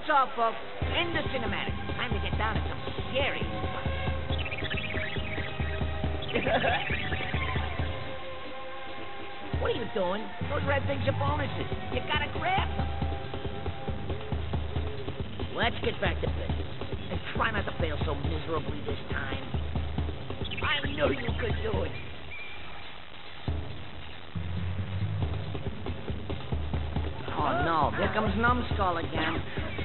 That's all, folks. End the cinematic. Time to get down to some scary What are you doing? Those red things are bonuses. You gotta grab them. Let's get back to business. And try not to fail so miserably this time. I knew you could do it. Oh, no. Here comes Numbskull again.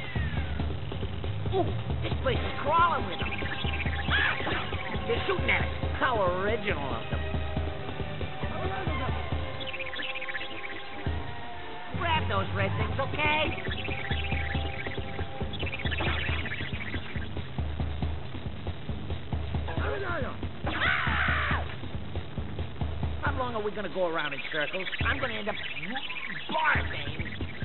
Ooh, this place is crawling with them. They're shooting at us. How original of them. Grab those red things, okay? How long are we going to go around in circles? I'm going to end up barfing.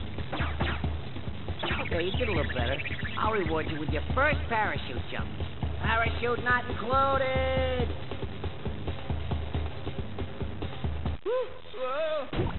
Okay, you did a little better. I'll reward you with your first parachute jump. Parachute not included.